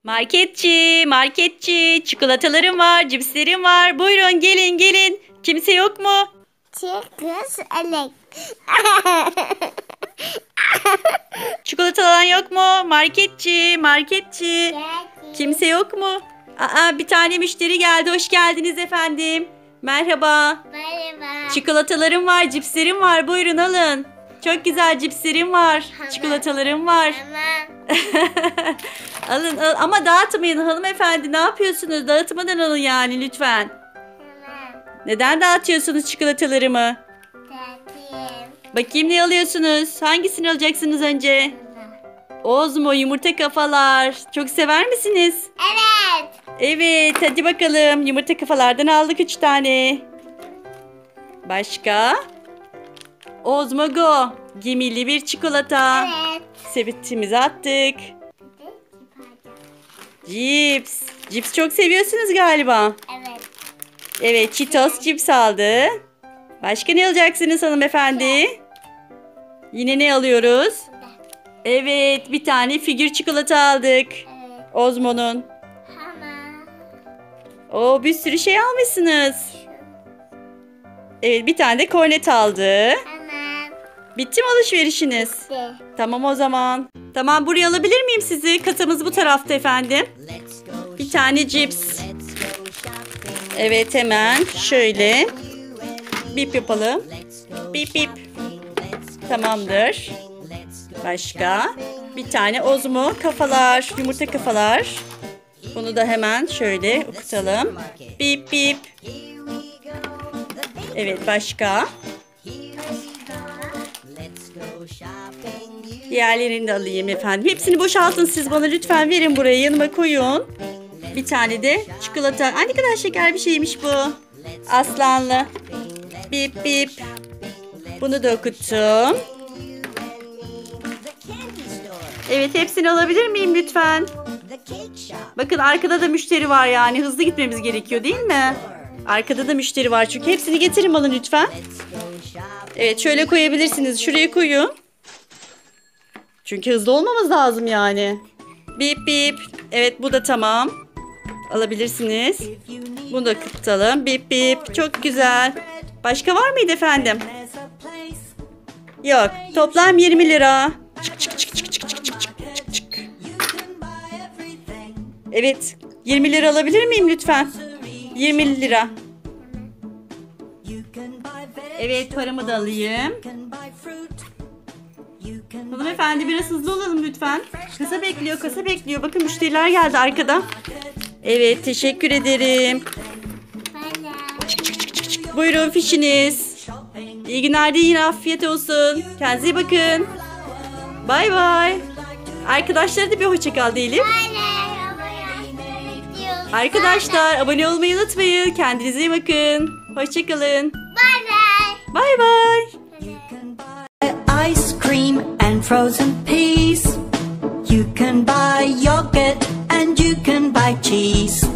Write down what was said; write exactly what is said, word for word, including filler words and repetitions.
Marketçi, marketçi. Çikolatalarım var, cipslerim var. Buyurun gelin gelin. Kimse yok mu? Çıkış elek. Çikolata alan yok mu? Marketçi, marketçi. Kimse yok mu? Aa, bir tane müşteri geldi. Hoş geldiniz efendim. Merhaba. Merhaba. Çikolatalarım var, cipslerim var. Buyurun alın. Çok güzel cipslerim var. Tamam. Çikolatalarım var. Tamam. Alın, alın ama dağıtmayın hanımefendi. Ne yapıyorsunuz? Dağıtmadan alın yani lütfen. Tamam. Neden dağıtıyorsunuz çikolatalarımı? Tatlı. Bakayım ne alıyorsunuz? Hangisini alacaksınız önce? Ozmo yumurta kafalar. Çok sever misiniz? Evet. Evet, hadi bakalım. Yumurta kafalardan aldık üç tane. Başka? Ozmo Go. Gemili bir çikolata. Evet. Sepetimize attık. Cips. Cips çok seviyorsunuz galiba. Evet. Evet, Cheetos cips aldı. Başka ne alacaksınız hanımefendi? Yine ne alıyoruz? Evet, bir tane figür çikolata aldık. Evet. Ozmo'nun. Tamam. Oo, bir sürü şey almışsınız. Evet, bir tane de kornet aldı. Tamam. Bitti mi alışverişiniz? De. Tamam o zaman. Tamam, buraya alabilir miyim sizi? Kasamız bu tarafta efendim. Bir tane cips. Evet, hemen şöyle. Bip yapalım. Bip bip. Tamamdır. Başka? Bir tane Ozmo kafalar. Yumurta kafalar. Bunu da hemen şöyle okutalım. Bip bip. Evet, başka? Diğerlerini de alayım efendim. Hepsini boşaltın siz bana lütfen, verin buraya, yanıma koyun. Bir tane de çikolata. Ay ne kadar şeker bir şeymiş bu. Aslanlı. Bip bip. Bunu da okuttum. Evet, hepsini alabilir miyim lütfen? Bakın arkada da müşteri var, yani hızlı gitmemiz gerekiyor değil mi? Arkada da müşteri var çünkü, hepsini getirin bana lütfen. Evet, şöyle koyabilirsiniz. Şuraya koyun. Çünkü hızlı olmamız lazım yani. Bip bip. Evet, bu da tamam. Alabilirsiniz. Bunu da kıptalım. Bip bip. Çok güzel. Başka var mıydı efendim? Yok. Toplam yirmi lira. Çık çık çık çık çık çık çık çık çık. Evet. yirmi lira alabilir miyim lütfen? yirmi lira. Evet, paramı da alayım. Hanımefendi biraz hızlı olalım lütfen. Kasa bekliyor, kasa bekliyor. Bakın müşteriler geldi arkada. Evet, teşekkür ederim. Çık, çık, çık, çık, çık. Buyurun fişiniz. İyi günler deyin, afiyet olsun. Kendinize iyi bakın. Bay bay. Arkadaşlara da bir hoşça kal diyelim. Arkadaşlar abone olmayı unutmayın. Kendinize iyi bakın. Hoşça kalın. Bye bye. Bay bay. Ice cream and frozen peas. You can buy yogurt and you can buy cheese.